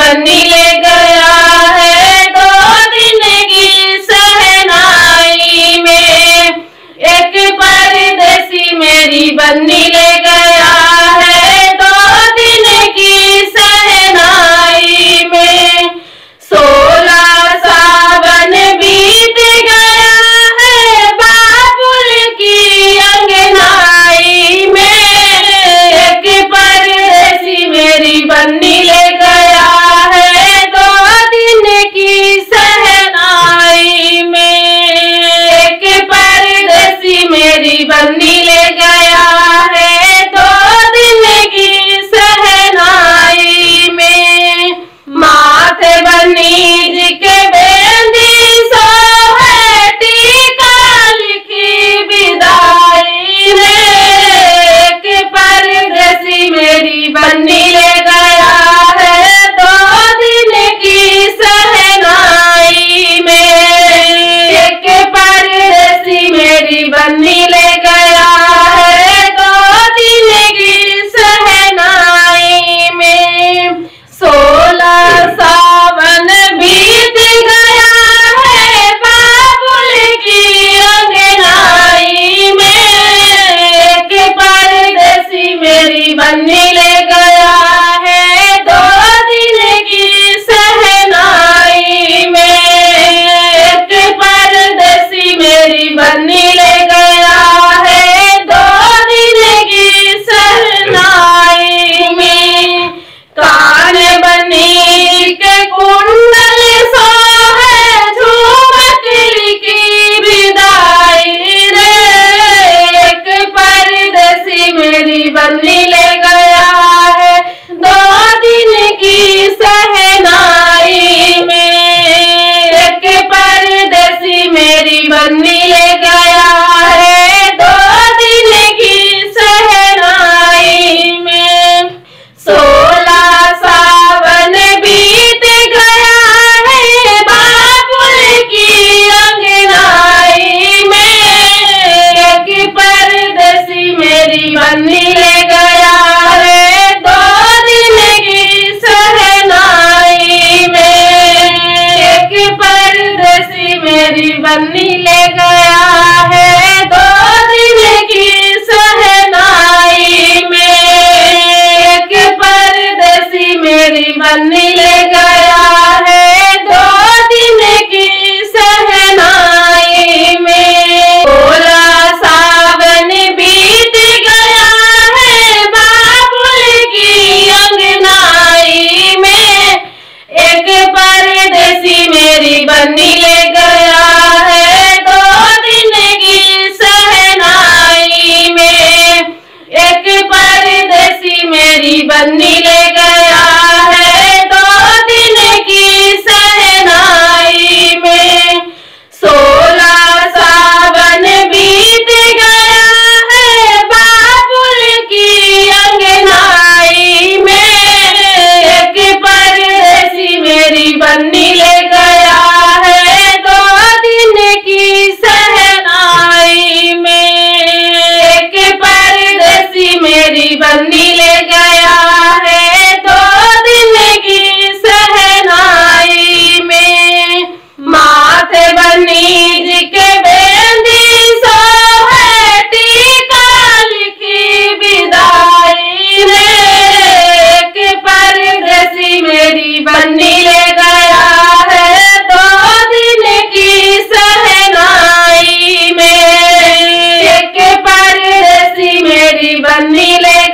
बन्नी ले गया है 2 दिन की सहनाई में। एक परदेसी मेरी बन्नी ले गया है 2 दिन की सहनाई में। 16 सावन बीत गया है बाबुल की अंगनाई में। एक परदेसी मेरी बन्नी ले गया है 2 दिन की सहनाई में। एक परदेसी मेरी बन्नी ले गया है 2 दिन की सहनाई में। माथे बन्नी जी के बेंदी सोहे टीका लिखी विदाई में। एक परदेसी मेरी बन्नी ले गया है 2 दिन की सहनाई में। एक परदेसी मेरी बन्नी ले गया है 2 दिन की सहनाई में। 16 सावन बीत गया है बाबुल की अंगनाई में। एक परदेसी मेरी बन्नी ले गया है 2 दिन की सहनाई में। एक परदेसी मेरी बन्नी ले गया है 2 दिन की सहनाई में। कान बन्नी के कुंडल सोहे झूमकली की विदाई रे। एक परदेसी मेरी बन्नी ले गया है 2 दिन की सहनाई में। एक परदेसी मेरी बन्नी ले गया है 2 दिन की सहनाई में। 16 सावन बीत गया है बाबुल की अंगनाई में। एक परदेसी मेरी बन्नी ले गया है 2 दिन की सहनाई में। एक परदेसी मेरी बन्नी ले गया है 2 दिन की सहनाई में। एक परदेसी मेरी बन्नी ले गया है 2 दिन की सहनाई में। 16 सावन बीत गया है बाबुल की अंगनाई में। एक परदेसी मेरी बन्नी ले गया है 2 दिन की सहनाई में। एक परदेसी मेरी बन्नी ले गया है 2 दिन की सहनाई में। 16 सावन बीत गया है बाबुल की अंगनाई में। एक परदेसी मेरी बन्नी ले गया है 2 दिन की सहनाई में। एक परदेसी मेरी बन्नी ले गया है 2 दिन की सहनाई में। माथे बन्नी जी के बेंदी सोहे टीका लिखी विदाई में। एक परदेसी मेरी बन्नी ले गया है 2 दिन की सहनाई में। एक परदेसी मेरी बन्नी ले